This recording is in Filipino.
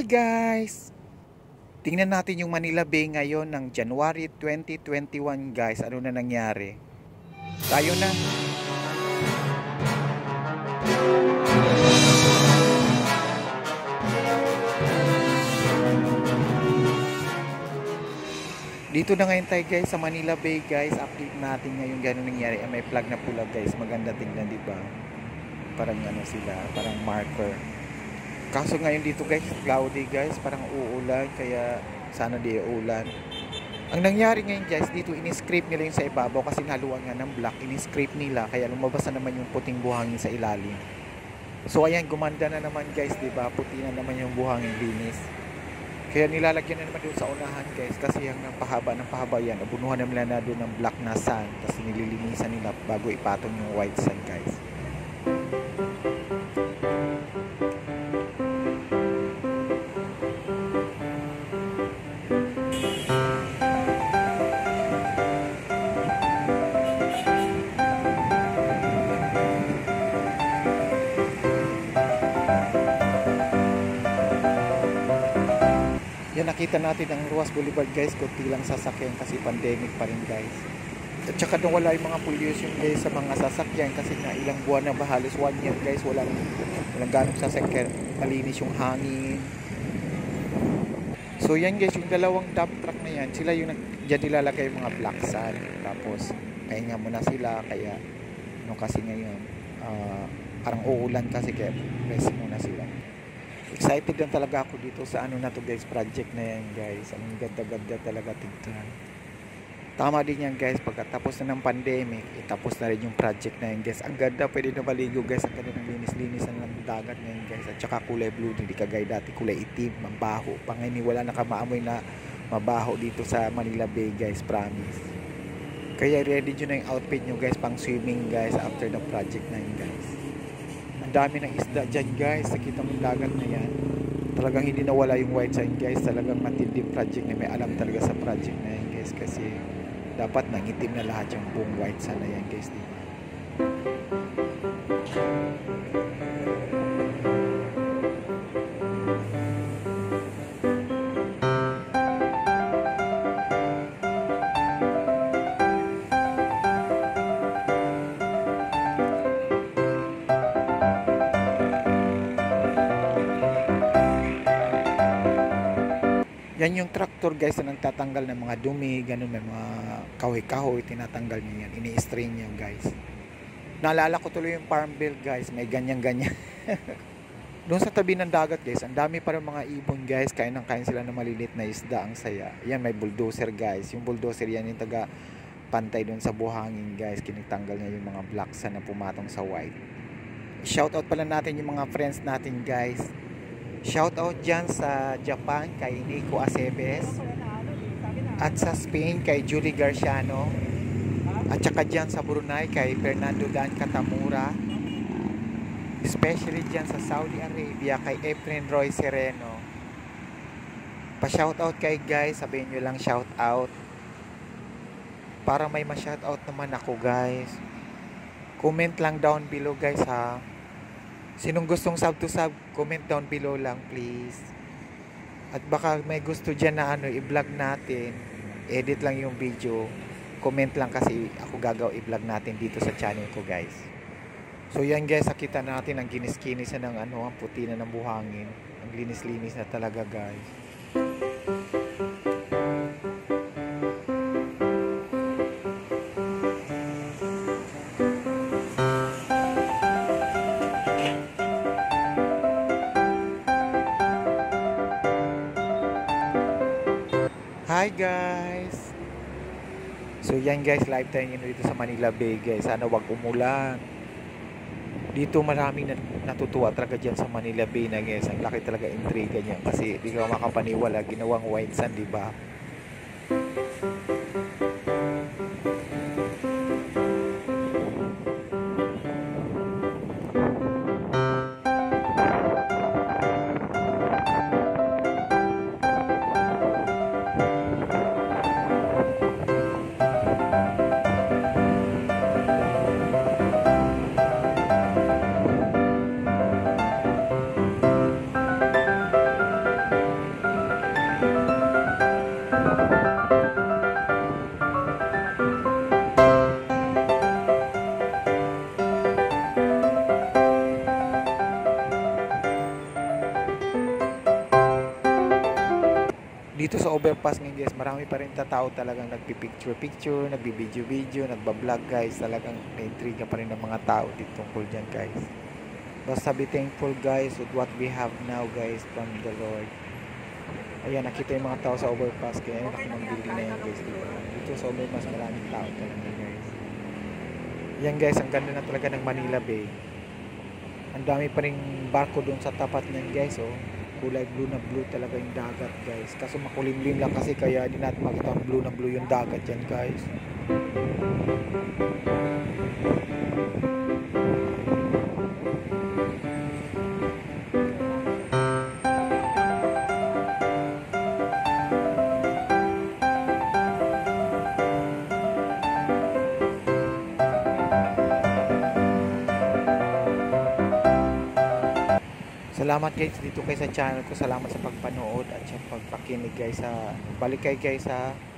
Hi guys! Tingnan natin yung Manila Bay ngayon ng January 2021 guys. Ano na nangyari? Tayo na! Dito na ngayon tayo guys sa Manila Bay guys. Update natin ngayon gano'n nangyari. May flag na pula guys. Maganda tingnan, diba? Parang ano sila, parang marker. Kaso ngayon dito guys, cloudy guys, parang uulan, kaya sana di uulan. Ang nangyari ngayon guys, dito ini-scrape nila yung sa ibabaw kasi naluan nga ng black, ini-scrape nila, kaya lumabas na naman yung puting buhangin sa ilalim. So ayan, gumanda na naman guys, diba? Puti na naman yung buhangin, linis. Kaya nilalagyan na naman doon sa unahan guys, kasi yung pahaba yan, abunuhan na nila na doon ng black na sand, tapos nililinisan nila bago ipatong yung white sand guys. Yan, nakita natin ang Ruas Boulevard guys, kunti lang sasakyan kasi pandemic pa rin guys. At saka wala yung mga pollution guys sa mga sasakyan kasi na ilang buwan na ba, halos 1 year guys, walang ganong sasakyan, malinis yung hangin. So yan guys, yung dalawang dump truck na yan, sila yung dyan nilalagay yung mga black sand. Tapos pahinga muna sila, kaya kasi ngayon parang uulan kasi, kaya rest muna sila. Excited din talaga ako dito sa ano na to guys, project na yan guys. Ang ganda-ganda talaga tignan. Tama din yan guys, pagkatapos na ng pandemic, itapos na rin yung project na yan guys. Ang ganda, pwede na maligo guys. Ang ganda ng linis-linisan ng dagat na yan guys. At saka kulay blue, hindi kagaya dati kulay itim, mabaho. Pangini wala na kamaamoy na mabaho dito sa Manila Bay guys, promise. Kaya ready nyo na yung outfit nyo guys, pang swimming guys after the project na yan guys. Ang dami ng isda dyan guys, nakita mo yung dagat na yan. Talagang hindi nawala yung white sand guys, talagang matinding project na may alam talaga sa project na yan guys, kasi dapat nangitim na lahat yung buong white sand na yan guys, diba? Yan yung tractor guys na nagtatanggal ng mga dumi, ganun, may mga kahoy-kahoy, tinatanggal niya yan, ini-strain niya guys. Naalala ko tuloy yung farm bill guys, may ganyan-ganyan. Doon sa tabi ng dagat guys, ang dami pa rin mga ibon guys, kain sila ng malilit na isda, ang saya. Yan, may bulldozer guys, yung bulldozer yan yung taga pantay doon sa buhangin guys, kinitanggal niya yung mga black sand na pumatong sa white. Shoutout pala natin yung mga friends natin guys. Shoutout dyan sa Japan kay Nico Aceves, at sa Spain kay Julie Garciano, at saka dyan sa Brunei kay Fernando Dan Katamura, especially dyan sa Saudi Arabia kay Efren Roy Sereno. Pa-shoutout kay guys, sabihin nyo lang shoutout para may ma-shoutout naman ako guys. Comment lang down below guys ha. Sinong gustong sub to sub, comment down below lang please. At baka may gusto dyan na i-vlog natin, edit lang yung video, comment lang kasi ako gagaw i-vlog natin dito sa channel ko guys. So yan guys, nakita natin ang ginis-kinis na ng ang puti na ng buhangin. Ang linis-linis na talaga guys. Hi guys! So yan guys, live tayo dito sa Manila Bay guys. Sana wag umulan. Dito maraming natutuwa talaga dyan sa Manila Bay na guys. Ang laki talaga intriga niyan kasi di ka makapaniwala, ginawang white sand, diba? dito sa overpass ngayon guys, marami pa rin tao talagang nagpipicture-picture, nagbibideo-video, nagbablog guys. Talagang na-intriga pa rin ng mga tao dito tungkol dyan guys. Basta be thankful guys with what we have now guys from the Lord. Ayan, nakita yung mga tao sa overpass. Kaya yung laki ng building na yan guys. Dito sa overpass maraming tao talaga guys. Yan guys, ang ganda na talaga ng Manila Bay. Ang dami pa rin barko doon sa tapat niyan guys. Oh. Kulay blue na blue talaga yung dagat guys. Kaso makulimlim lang kasi kaya hindi natin makita ang blue na blue yung dagat yan guys. Salamat guys dito kay sa channel ko. Salamat sa pagpanood at sa pagpakinig guys. Balik kayo guys ha.